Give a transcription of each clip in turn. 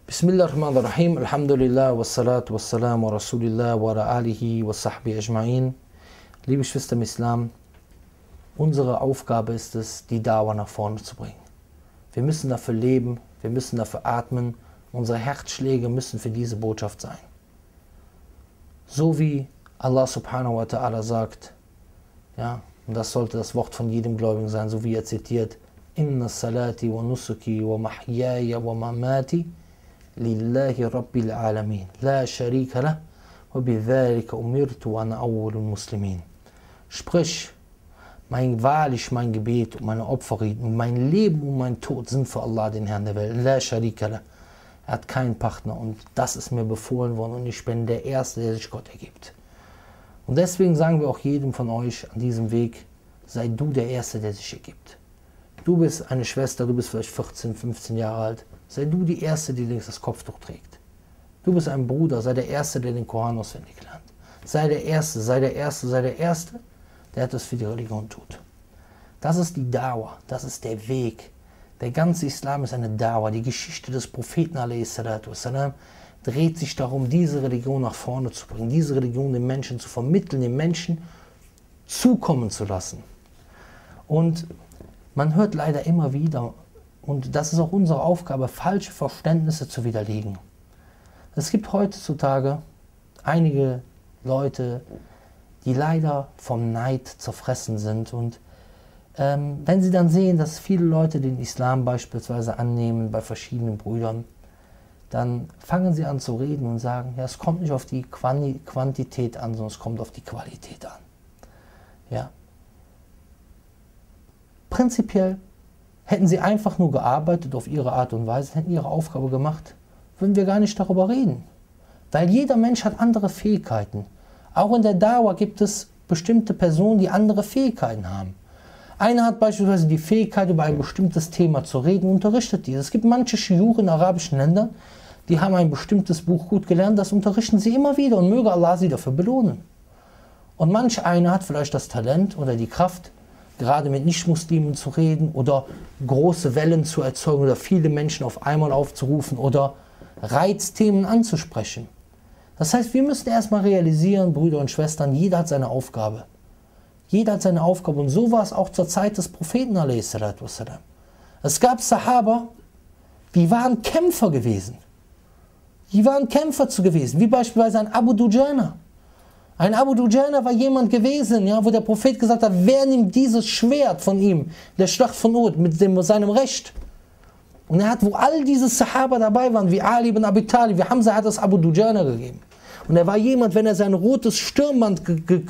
Bismillahirrahmanirrahim, Alhamdulillah, wassalatu wassalamu wa Rasulillah wa ala alihi wa sahbihi ajma'in. Liebe Geschwister im Islam, unsere Aufgabe ist es, die Dauer nach vorne zu bringen. Wir müssen dafür leben, wir müssen dafür atmen, unsere Herzschläge müssen für diese Botschaft sein. So wie Allah subhanahu wa ta'ala sagt, ja, und das sollte das Wort von jedem Gläubigen sein, so wie er zitiert, Inna salati wa nusuki wa mahyaya wa mamati lillahi rabbil alamin, la sharika lah, wa bidhalika umirtu wa ana awwalul muslimin. Sprich, wahrlich mein Gebet und meine Opferriten, mein Leben und mein Tod sind für Allah, den Herrn der Welt. La sharika lah. Er hat keinen Partner und das ist mir befohlen worden und ich bin der Erste, der sich Gott ergibt. Und deswegen sagen wir auch jedem von euch an diesem Weg, sei du der Erste, der sich ergibt. Du bist eine Schwester, du bist vielleicht 14, 15 Jahre alt, sei du die Erste, die links das Kopftuch trägt. Du bist ein Bruder, sei der Erste, der den Koran auswendig lernt. Sei der Erste, sei der Erste, sei der Erste, der etwas für die Religion tut. Das ist die Dauer, das ist der Weg. Der ganze Islam ist eine Dauer. Die Geschichte des Propheten a.s. dreht sich darum, diese Religion nach vorne zu bringen, diese Religion den Menschen zu vermitteln, den Menschen zukommen zu lassen. Und man hört leider immer wieder, und das ist auch unsere Aufgabe, falsche Verständnisse zu widerlegen. Es gibt heutzutage einige Leute, die leider vom Neid zerfressen sind. Und wenn sie dann sehen, dass viele Leute den Islam beispielsweise annehmen bei verschiedenen Brüdern, dann fangen sie an zu reden und sagen, ja, es kommt nicht auf die Quantität an, sondern es kommt auf die Qualität an. Ja. Prinzipiell hätten sie einfach nur gearbeitet auf ihre Art und Weise, hätten ihre Aufgabe gemacht, würden wir gar nicht darüber reden. Weil jeder Mensch hat andere Fähigkeiten. Auch in der Dauer gibt es bestimmte Personen, die andere Fähigkeiten haben. Einer hat beispielsweise die Fähigkeit, über ein bestimmtes Thema zu reden und unterrichtet die. Es gibt manche Schiuch in arabischen Ländern, die haben ein bestimmtes Buch gut gelernt, das unterrichten sie immer wieder und möge Allah sie dafür belohnen. Und manch einer hat vielleicht das Talent oder die Kraft, gerade mit Nicht-Muslimen zu reden oder große Wellen zu erzeugen oder viele Menschen auf einmal aufzurufen oder Reizthemen anzusprechen. Das heißt, wir müssen erstmal realisieren, Brüder und Schwestern, jeder hat seine Aufgabe. Jeder hat seine Aufgabe und so war es auch zur Zeit des Propheten a.s. Es gab Sahaba, die waren Kämpfer gewesen. Die waren Kämpfer gewesen, wie beispielsweise ein Abu Dujana. Ein Abu Dujana war jemand gewesen, ja, wo der Prophet gesagt hat, wer nimmt dieses Schwert von ihm, der Schlacht von Uhud, mit seinem Recht? Und er hat, wo all diese Sahaba dabei waren, wie Ali ibn Abi Talib, wie Hamza, hat es Abu Dujana gegeben. Und er war jemand, wenn er sein rotes Stirnband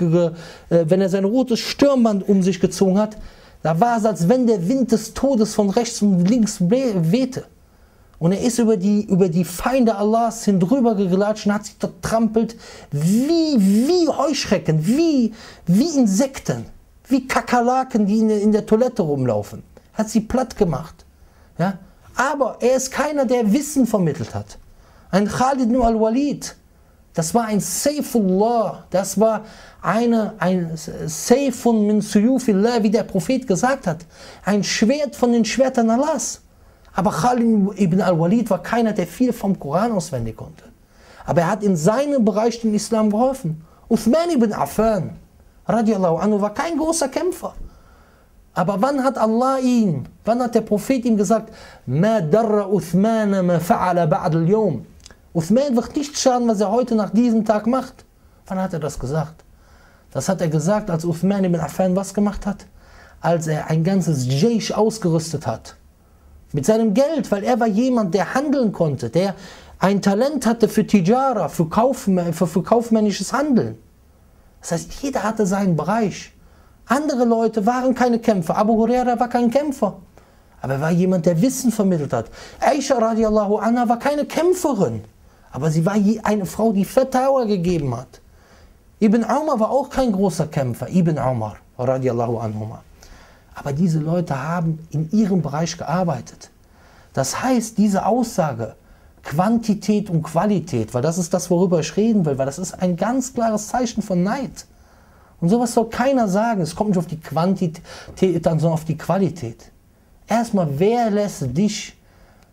um sich gezogen hat, da war es, als wenn der Wind des Todes von rechts und links wehte. Und er ist über die Feinde Allahs hindrüber geglatscht und hat sie dort trampelt wie Heuschrecken, wie Insekten, wie Kakerlaken, die in der Toilette rumlaufen. Hat sie platt gemacht. Ja? Aber er ist keiner, der Wissen vermittelt hat. Ein Khalid ibn al-Walid, das war ein Sayfullah, das war ein Sayfun min Suyufillah, wie der Prophet gesagt hat. Ein Schwert von den Schwertern Allahs. Aber Khalid ibn al-Walid war keiner, der viel vom Koran auswendig konnte. Aber er hat in seinem Bereich dem Islam geholfen. Uthman ibn Affan, radiallahu anhu, war kein großer Kämpfer. Aber wann hat der Prophet ihm gesagt, Ma darra Uthman ma fa'ala ba'd al-yawm. Uthman wird nicht schaden, was er heute nach diesem Tag macht. Wann hat er das gesagt? Das hat er gesagt, als Uthman ibn Affan was gemacht hat? Als er ein ganzes Jaysh ausgerüstet hat. Mit seinem Geld, weil er war jemand, der handeln konnte, der ein Talent hatte für Tijara, für kaufmännisches Handeln. Das heißt, jeder hatte seinen Bereich. Andere Leute waren keine Kämpfer. Abu Huraira war kein Kämpfer. Aber er war jemand, der Wissen vermittelt hat. Aisha radiallahu anha war keine Kämpferin. Aber sie war eine Frau, die Fatawa gegeben hat. Ibn Umar war auch kein großer Kämpfer. Ibn Umar radiallahu anhuma. Aber diese Leute haben in ihrem Bereich gearbeitet. Das heißt, diese Aussage, Quantität und Qualität, weil das ist das, worüber ich reden will, weil das ist ein ganz klares Zeichen von Neid. Und sowas soll keiner sagen. Es kommt nicht auf die Quantität an, sondern auf die Qualität. Erstmal, wer lässt dich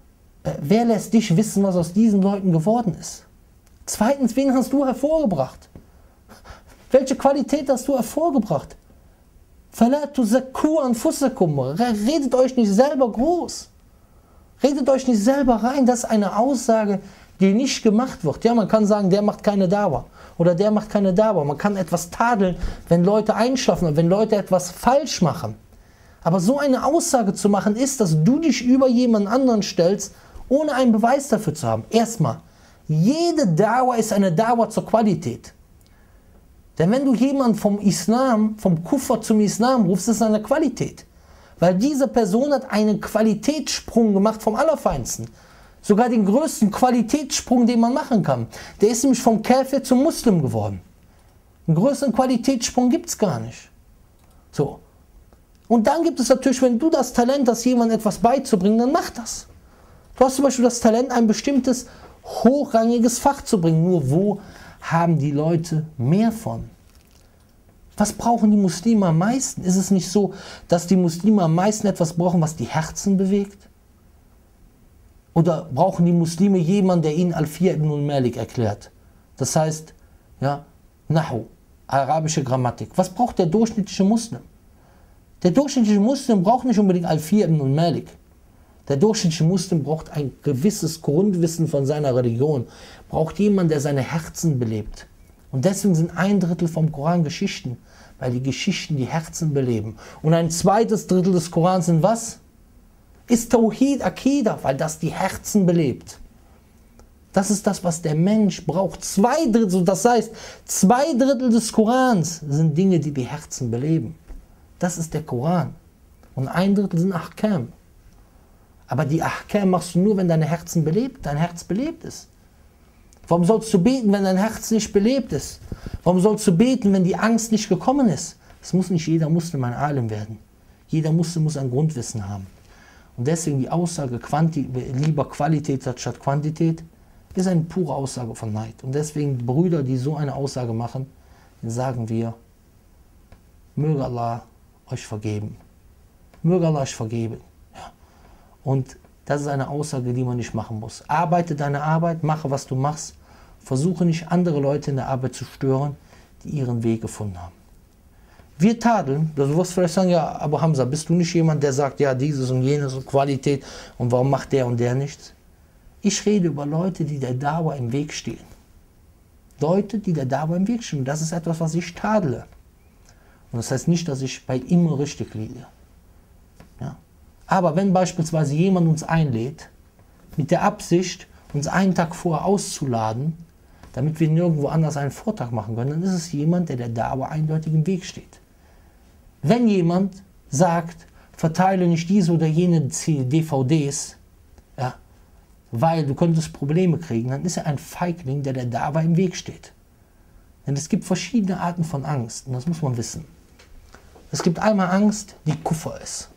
wer lässt dich wissen, was aus diesen Leuten geworden ist? Zweitens, wen hast du hervorgebracht? Welche Qualität hast du hervorgebracht? Redet euch nicht selber groß. Redet euch nicht selber rein. Das ist eine Aussage, die nicht gemacht wird. Ja, man kann sagen, der macht keine Dawa. Oder der macht keine Dawa. Man kann etwas tadeln, wenn Leute einschlafen, wenn Leute etwas falsch machen. Aber so eine Aussage zu machen ist, dass du dich über jemand anderen stellst, ohne einen Beweis dafür zu haben. Erstmal, jede Dawa ist eine Dawa zur Qualität. Denn wenn du jemanden vom Islam, vom Kuffer zum Islam rufst, ist es eine Qualität. Weil diese Person hat einen Qualitätssprung gemacht vom Allerfeinsten. Sogar den größten Qualitätssprung, den man machen kann. Der ist nämlich vom Käfer zum Muslim geworden. Einen größeren Qualitätssprung gibt es gar nicht. So. Und dann gibt es natürlich, wenn du das Talent hast, jemandem etwas beizubringen, dann mach das. Du hast zum Beispiel das Talent, ein bestimmtes hochrangiges Fach zu bringen. Nur wo haben die Leute mehr von? Was brauchen die Muslime am meisten? Ist es nicht so, dass die Muslime am meisten etwas brauchen, was die Herzen bewegt? Oder brauchen die Muslime jemanden, der ihnen Alfiya ibn al-Malik erklärt? Das heißt, ja, Nahu, arabische Grammatik. Was braucht der durchschnittliche Muslim? Der durchschnittliche Muslim braucht nicht unbedingt Alfiya ibn al-Malik. Der durchschnittliche Muslim braucht ein gewisses Grundwissen von seiner Religion. Braucht jemanden, der seine Herzen belebt. Und deswegen sind 1/3 vom Koran Geschichten, weil die Geschichten die Herzen beleben. Und ein 2/3 des Korans sind was? Ist Tawhid, Akida, weil das die Herzen belebt. Das ist das, was der Mensch braucht. 2/3, das heißt, 2/3 des Korans sind Dinge, die die Herzen beleben. Das ist der Koran. Und 1/3 sind Ahkam. Aber die Ahkam machst du nur, wenn dein Herz belebt ist. Warum sollst du beten, wenn dein Herz nicht belebt ist? Warum sollst du beten, wenn die Angst nicht gekommen ist? Es muss nicht jeder Muslim ein Alim werden. Jeder Muslim muss ein Grundwissen haben. Und deswegen die Aussage, lieber Qualität statt Quantität, ist eine pure Aussage von Neid. Und deswegen Brüder, die so eine Aussage machen, denen sagen wir, möge Allah euch vergeben. Möge Allah euch vergeben. Ja. Und das ist eine Aussage, die man nicht machen muss. Arbeite deine Arbeit, mache, was du machst. Versuche nicht, andere Leute in der Arbeit zu stören, die ihren Weg gefunden haben. Wir tadeln, du wirst vielleicht sagen, ja, Abu Hamza, bist du nicht jemand, der sagt, ja, dieses und jenes und Qualität und warum macht der und der nichts? Ich rede über Leute, die der Dawa im Weg stehen. Leute, die der Dawa im Weg stehen. Das ist etwas, was ich tadle. Und das heißt nicht, dass ich bei immer richtig liege. Ja. Aber wenn beispielsweise jemand uns einlädt, mit der Absicht, uns einen Tag vorher auszuladen, damit wir nirgendwo anders einen Vortrag machen können, dann ist es jemand, der Dawa eindeutig im Weg steht. Wenn jemand sagt, verteile nicht diese oder jene DVDs, ja, weil du könntest Probleme kriegen, dann ist er ein Feigling, der Dawa im Weg steht. Denn es gibt verschiedene Arten von Angst und das muss man wissen. Es gibt einmal Angst, die Kuffer ist.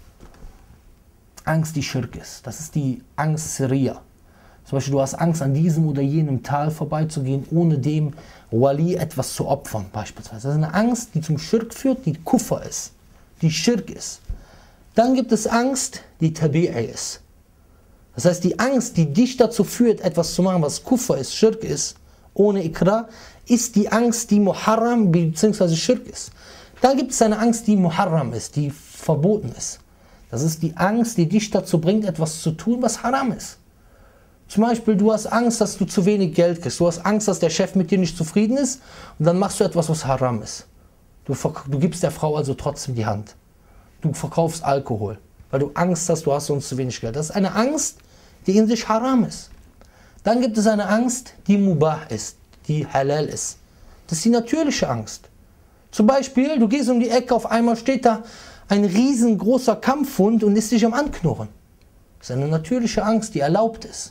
Angst, die Schirk ist. Das ist die Angst Syria. Zum Beispiel, du hast Angst, an diesem oder jenem Tal vorbeizugehen, ohne dem Wali etwas zu opfern, beispielsweise. Das ist eine Angst, die zum Schirk führt, die Kuffer ist, die Schirk ist. Dann gibt es Angst, die Tabi'i ist. Das heißt, die Angst, die dich dazu führt, etwas zu machen, was Kuffer ist, Schirk ist, ohne Ikra, ist die Angst, die Muharram bzw. Schirk ist. Dann gibt es eine Angst, die Muharram ist, die verboten ist. Das ist die Angst, die dich dazu bringt, etwas zu tun, was Haram ist. Zum Beispiel, du hast Angst, dass du zu wenig Geld kriegst. Du hast Angst, dass der Chef mit dir nicht zufrieden ist und dann machst du etwas, was Haram ist. Du gibst der Frau also trotzdem die Hand. Du verkaufst Alkohol, weil du Angst hast, du hast sonst zu wenig Geld. Das ist eine Angst, die in sich Haram ist. Dann gibt es eine Angst, die Mubah ist, die Halal ist. Das ist die natürliche Angst. Zum Beispiel, du gehst um die Ecke, auf einmal steht da ein riesengroßer Kampfhund und ist dich am Anknurren. Das ist eine natürliche Angst, die erlaubt ist.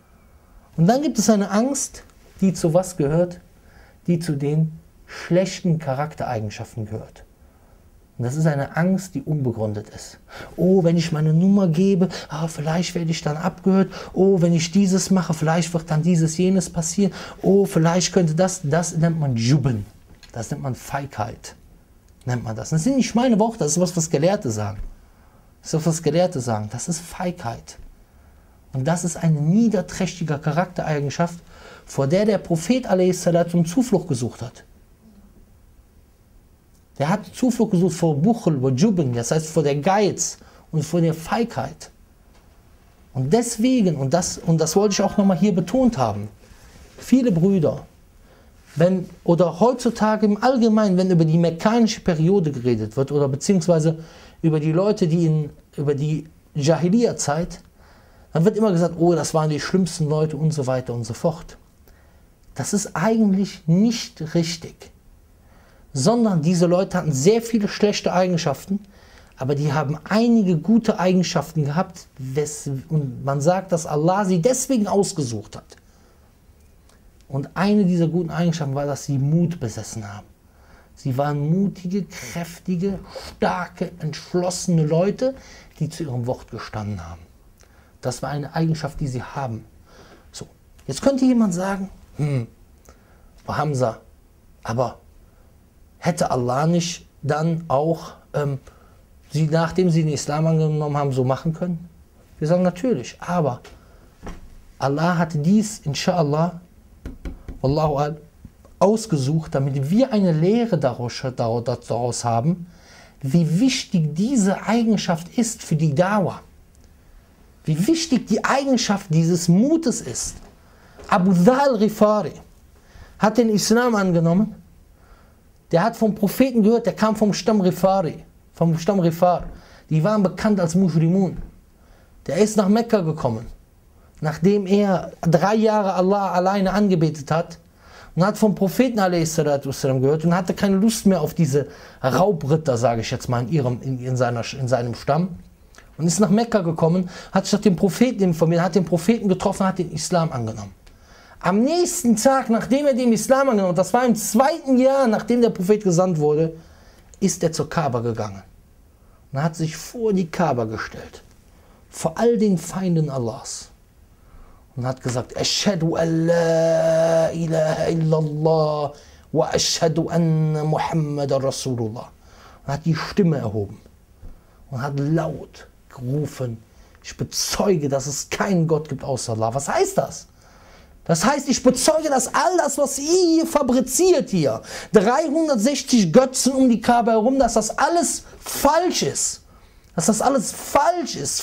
Und dann gibt es eine Angst, die zu was gehört? Die zu den schlechten Charaktereigenschaften gehört. Und das ist eine Angst, die unbegründet ist. Oh, wenn ich meine Nummer gebe, vielleicht werde ich dann abgehört. Oh, wenn ich dieses mache, vielleicht wird dann dieses, jenes passieren. Oh, vielleicht könnte das nennt man Jubn. Das nennt man Feigheit. Nennt man das. Das sind nicht meine Worte, das ist was Gelehrte sagen. Das ist was Gelehrte sagen. Das ist Feigheit. Und das ist eine niederträchtige Charaktereigenschaft, vor der der Prophet a.s. Zuflucht gesucht hat. Der hat Zuflucht gesucht vor Buchel, vor Jubn, das heißt vor der Geiz und vor der Feigheit. Und deswegen, und das wollte ich auch nochmal hier betont haben, viele Brüder, oder heutzutage im Allgemeinen, wenn über die mekkanische Periode geredet wird, oder beziehungsweise über die Leute, über die Jahiliya-Zeit, dann wird immer gesagt, oh, das waren die schlimmsten Leute und so weiter und so fort. Das ist eigentlich nicht richtig. Sondern diese Leute hatten sehr viele schlechte Eigenschaften, aber die haben einige gute Eigenschaften gehabt, und man sagt, dass Allah sie deswegen ausgesucht hat. Und eine dieser guten Eigenschaften war, dass sie Mut besessen haben. Sie waren mutige, kräftige, starke, entschlossene Leute, die zu ihrem Wort gestanden haben. Das war eine Eigenschaft, die sie haben. So, jetzt könnte jemand sagen, Hamza, aber hätte Allah nicht dann auch, nachdem sie den Islam angenommen haben, so machen können? Wir sagen natürlich, aber Allah hat dies, inshallah, Wallahu a'lam, ausgesucht, damit wir eine Lehre daraus haben, wie wichtig diese Eigenschaft ist für die Dauer. Wie wichtig die Eigenschaft dieses Mutes ist. Abu Dharr al-Ghifari hat den Islam angenommen. Der hat vom Propheten gehört, der kam vom Stamm Ghifari, vom Stamm Ghifar. Die waren bekannt als Mujrimun. Der ist nach Mekka gekommen, nachdem er 3 Jahre Allah alleine angebetet hat, und hat vom Propheten a.s. gehört und hatte keine Lust mehr auf diese Raubritter, sage ich jetzt mal, in seinem Stamm. Und ist nach Mekka gekommen, hat sich nach dem Propheten informiert, hat den Propheten getroffen, hat den Islam angenommen. Am nächsten Tag, nachdem er den Islam angenommen hat, das war im 2. Jahr, nachdem der Prophet gesandt wurde, ist er zur Kaaba gegangen. Und hat sich vor die Kaaba gestellt, vor all den Feinden Allahs. Und hat gesagt, Ashhadu an la ilaha illallah wa ashhadu anna Muhammadan Rasulullah. Und hat die Stimme erhoben und hat laut gerufen, ich bezeuge, dass es keinen Gott gibt außer Allah. Was heißt das? Das heißt, ich bezeuge, dass all das, was ihr hier fabriziert, 360 Götzen um die Kaaba herum, dass das alles falsch ist. Dass das alles falsch ist.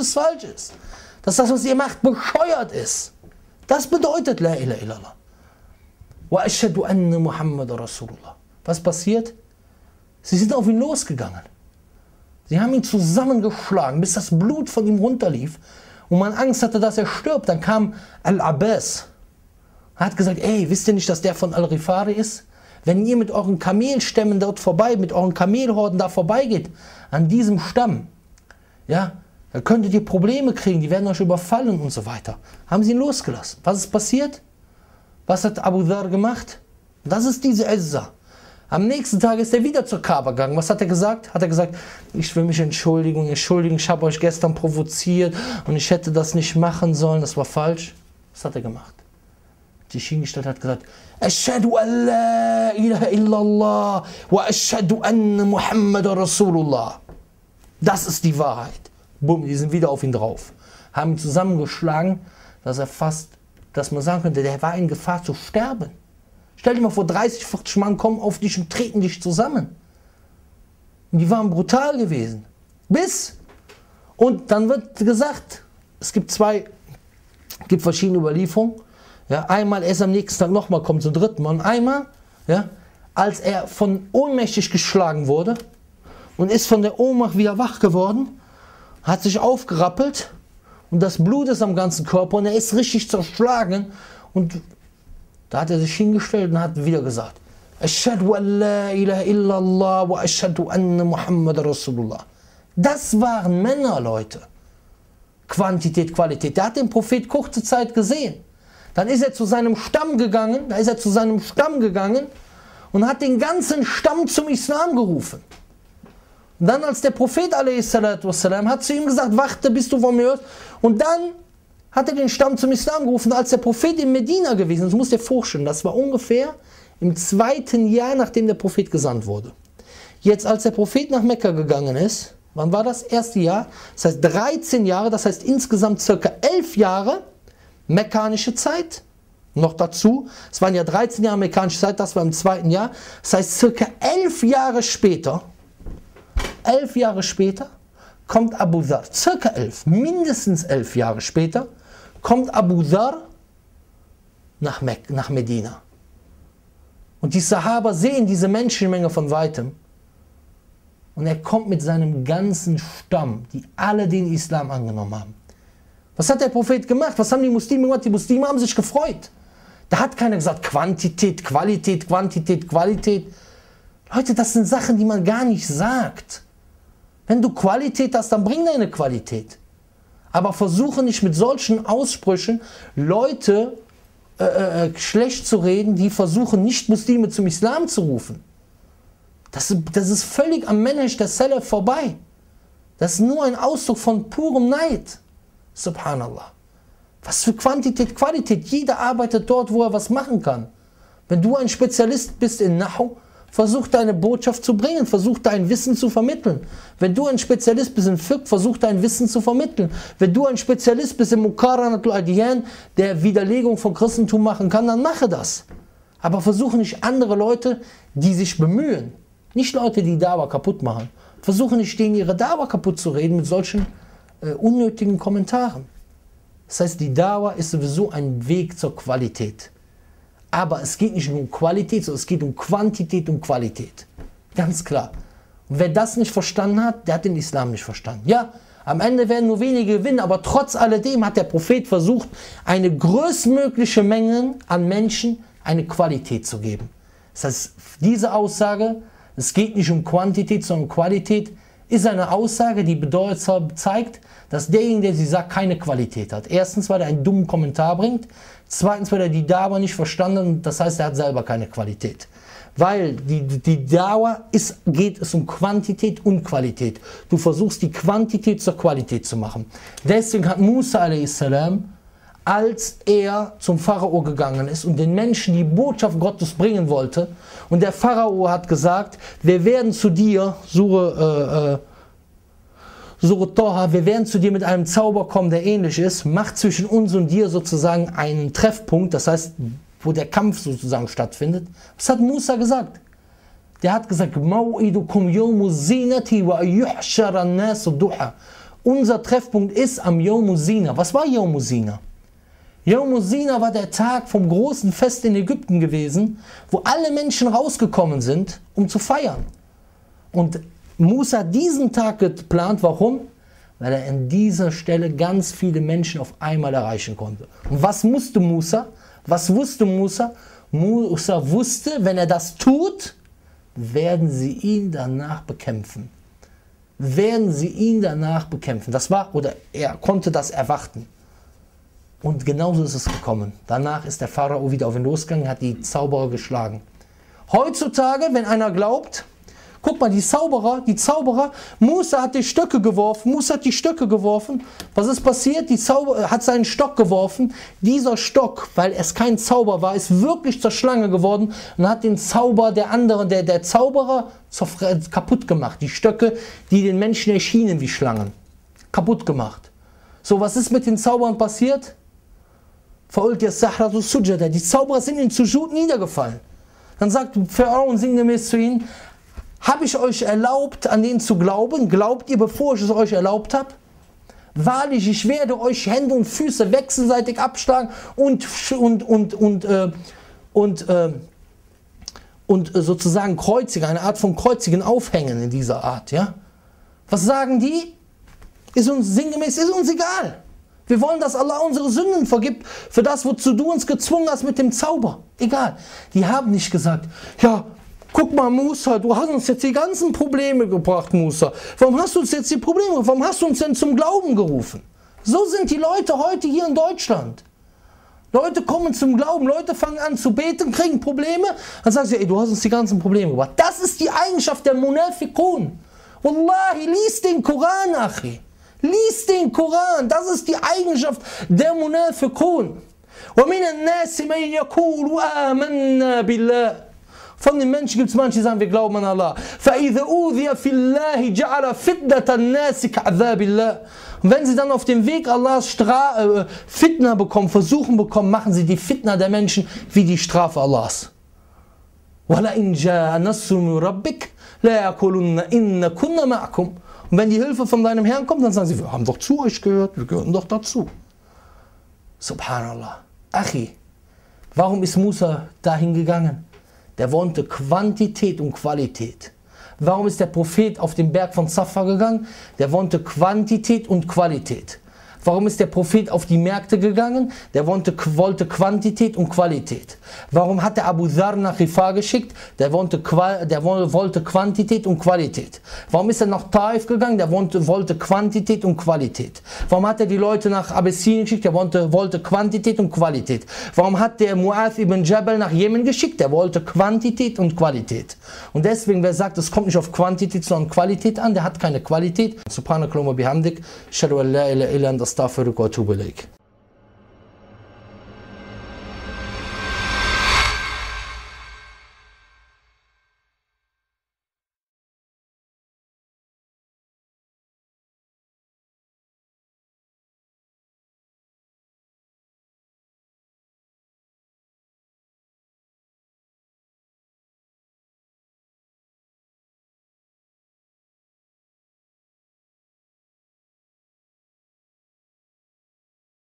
Dass das, was ihr macht, bescheuert ist. Das bedeutet La ilaha illallah. Wa ashhadu anna Muhammadan Rasulullah. Was passiert? Sie sind auf ihn losgegangen. Sie haben ihn zusammengeschlagen, bis das Blut von ihm runterlief und man Angst hatte, dass er stirbt. Dann kam Al-Abbas, hat gesagt, ey, wisst ihr nicht, dass der von Al-Ghifari ist? Wenn ihr mit euren Kamelstämmen dort vorbei, mit euren Kamelhorden da vorbeigeht, an diesem Stamm, ja, da könntet ihr Probleme kriegen, die werden euch überfallen und so weiter. Haben sie ihn losgelassen. Was ist passiert? Was hat Abu Dharr gemacht? Das ist diese Izza. Am nächsten Tag ist er wieder zur Kaaba gegangen. Was hat er gesagt? Hat er gesagt, ich will mich entschuldigen, ich habe euch gestern provoziert und ich hätte das nicht machen sollen, das war falsch. Was hat er gemacht? Die hingestellt hat gesagt, Ashhadu an la ilaha illallah wa ashhadu anna Muhammadan Rasulullah. Das ist die Wahrheit. Bumm, die sind wieder auf ihn drauf. Haben ihn zusammengeschlagen, dass man sagen könnte, der war in Gefahr zu sterben. Stell dir mal vor, 30, 40 Mann kommen auf dich und treten dich zusammen. Und die waren brutal gewesen. Und dann wird gesagt, es gibt verschiedene Überlieferungen. Ja, einmal erst am nächsten Tag nochmal kommt zum 3. Mal. Und einmal, ja, als er von ohnmächtig geschlagen wurde und ist von der Ohnmacht wieder wach geworden, hat sich aufgerappelt und das Blut ist am ganzen Körper und er ist richtig zerschlagen und da hat er sich hingestellt und hat wieder gesagt, Ashhadu an la ilaha illallah wa ashhadu anna Muhammadan Rasulullah. Das waren Männer, Leute. Quantität, Qualität. Der hat den Prophet kurze Zeit gesehen. Dann ist er zu seinem Stamm gegangen, und hat den ganzen Stamm zum Islam gerufen. Und dann, als der Prophet a.s. hat zu ihm gesagt, warte, bis du von mir hörst. Und dann hat er den Stamm zum Islam gerufen, als der Prophet in Medina gewesen ist. Das muss dir vorstellen, das war ungefähr im 2. Jahr, nachdem der Prophet gesandt wurde. Jetzt, als der Prophet nach Mekka gegangen ist, Wann war das? Erste Jahr. Das heißt 13 Jahre, das heißt insgesamt circa 11 Jahre mekkanische Zeit. Noch dazu, es waren ja 13 Jahre mekkanische Zeit, das war im zweiten Jahr. Das heißt circa 11 Jahre später, kommt Abu Dhar, circa 11, mindestens 11 Jahre später, kommt Abu Dhar nach Medina. Und die Sahaba sehen diese Menschenmenge von weitem. Und er kommt mit seinem ganzen Stamm, die alle den Islam angenommen haben. Was hat der Prophet gemacht? Was haben die Muslime gemacht? Die Muslime haben sich gefreut. Da hat keiner gesagt, Quantität, Qualität, Quantität, Qualität. Leute, das sind Sachen, die man gar nicht sagt. Wenn du Qualität hast, dann bring deine Qualität. Aber versuche nicht mit solchen Aussprüchen Leute schlecht zu reden, die versuchen, Nicht-Muslime zum Islam zu rufen. Das ist völlig am Manhaj der Salaf vorbei. Das ist nur ein Ausdruck von purem Neid. Subhanallah. Was für Quantität, Qualität. Jeder arbeitet dort, wo er was machen kann. Wenn du ein Spezialist bist in Nahu, versuch deine Botschaft zu bringen, versuch dein Wissen zu vermitteln. Wenn du ein Spezialist bist in Fiqh, versuch dein Wissen zu vermitteln. Wenn du ein Spezialist bist in Muqaranatul Adiyan, der Widerlegung von Christentum machen kann, dann mache das. Aber versuche nicht andere Leute, die sich bemühen, nicht Leute, die Dawa kaputt machen, versuche nicht denen ihre Dawa kaputt zu reden mit solchen unnötigen Kommentaren. Das heißt, die Dawa ist sowieso ein Weg zur Qualität. Aber es geht nicht nur um Qualität, sondern es geht um Quantität und Qualität. Ganz klar. Und wer das nicht verstanden hat, der hat den Islam nicht verstanden. Ja, am Ende werden nur wenige gewinnen, aber trotz alledem hat der Prophet versucht, eine größtmögliche Menge an Menschen eine Qualität zu geben. Das heißt, diese Aussage, es geht nicht um Quantität, sondern Qualität, ist eine Aussage, die bedeutsam zeigt, dass derjenige, der sie sagt, keine Qualität hat. Erstens, weil er einen dummen Kommentar bringt. Zweitens, weil er die Dawa nicht verstanden hat. Das heißt, er hat selber keine Qualität. Weil die Dawa geht es um Quantität und Qualität. Du versuchst die Quantität zur Qualität zu machen. Deswegen hat Musa a.s., als er zum Pharao gegangen ist und den Menschen die Botschaft Gottes bringen wollte, und der Pharao hat gesagt, wir werden zu dir, Surah Toha, wir werden zu dir mit einem Zauber kommen, der ähnlich ist, macht zwischen uns und dir sozusagen einen Treffpunkt, das heißt, wo der Kampf sozusagen stattfindet. Was hat Musa gesagt? Der hat gesagt, unser Treffpunkt ist am Yawmu Zina. Was war Yawmu Zina? Yawmu Zina war der Tag vom großen Fest in Ägypten gewesen, wo alle Menschen rausgekommen sind, um zu feiern. Und Musa hat diesen Tag geplant. Warum? Weil er an dieser Stelle ganz viele Menschen auf einmal erreichen konnte. Und was musste Musa? Was wusste Musa? Musa wusste, wenn er das tut, werden sie ihn danach bekämpfen. Werden sie ihn danach bekämpfen. Das war, oder er konnte das erwarten. Und genauso ist es gekommen. Danach ist der Pharao wieder auf ihn losgegangen, hat die Zauberer geschlagen. Heutzutage, wenn einer glaubt, guck mal, die Zauberer, Musa hat die Stöcke geworfen, Was ist passiert? Die Zauberer hat seinen Stock geworfen. Dieser Stock, weil es kein Zauber war, ist wirklich zur Schlange geworden und hat den Zauber der Zauberer kaputt gemacht. Die Stöcke, die den Menschen erschienen wie Schlangen, kaputt gemacht. So, was ist mit den Zaubern passiert? Die Zauberer sind in Sujud niedergefallen. Dann sagt Pharao sinngemäß zu ihnen, habe ich euch erlaubt, an den zu glauben? Glaubt ihr, bevor ich es euch erlaubt habe? Wahrlich, ich werde euch Hände und Füße wechselseitig abschlagen und sozusagen kreuzigen, eine Art von Kreuzigen aufhängen in dieser Art. Ja? Was sagen die? Ist uns sinngemäß, ist uns egal. Wir wollen, dass Allah unsere Sünden vergibt für das, wozu du uns gezwungen hast mit dem Zauber. Egal. Die haben nicht gesagt, ja, guck mal Musa, du hast uns jetzt die ganzen Probleme gebracht, Musa. Warum hast du uns jetzt die Probleme gebracht? Warum hast du uns denn zum Glauben gerufen? So sind die Leute heute hier in Deutschland. Leute kommen zum Glauben, Leute fangen an zu beten, kriegen Probleme. Dann sagst du, ey, du hast uns die ganzen Probleme gebracht. Das ist die Eigenschaft der Munafiqun. Wallahi, lies den Koran, Achi. Lies den Koran, das ist die Eigenschaft der Munafiqun. وَمِنَ النَّاسِ مَنْ يَقُولُ آمَنَّا بِاللَّهِ Von den Menschen gibt es manche, die sagen, wir glauben an Allah. فَإِذَا أُوذِيَ فِي اللَّهِ جَعَلَ فِتْنَةَ النَّاسِ كَعَذَابِ اللَّهِ. Und wenn sie dann auf dem Weg Allahs Fitna bekommen, Versuchen bekommen, machen sie die Fitna der Menschen wie die Strafe Allahs. وَلَئِنْ جَاءَ نَصْرٌ مِنْ رَبِّكَ لَيَقُولُنَّ إِنَّ كُنَّا مَعَكُمْ. Und wenn die Hilfe von deinem Herrn kommt, dann sagen sie, wir haben doch zu euch gehört, wir gehören doch dazu. Subhanallah. Achi, warum ist Musa dahin gegangen? Der wollte Quantität und Qualität. Warum ist der Prophet auf den Berg von Safa gegangen? Der wollte Quantität und Qualität. Warum ist der Prophet auf die Märkte gegangen? Der wollte Quantität und Qualität. Warum hat der Abu Dhar nach Ghifar geschickt? Der wollte Quantität und Qualität. Warum ist er nach Taif gegangen? Der wollte Quantität und Qualität. Warum hat er die Leute nach Abessinien geschickt? Der wollte Quantität und Qualität. Warum hat der Mu'adh ibn Jabal nach Jemen geschickt? Der wollte Quantität und Qualität. Und deswegen, wer sagt, es kommt nicht auf Quantität, sondern Qualität an, der hat keine Qualität. Subhanakallahumma bihamdik, ashhadu an la ilaha illa anta astaghfiruka wa atubu ilaik.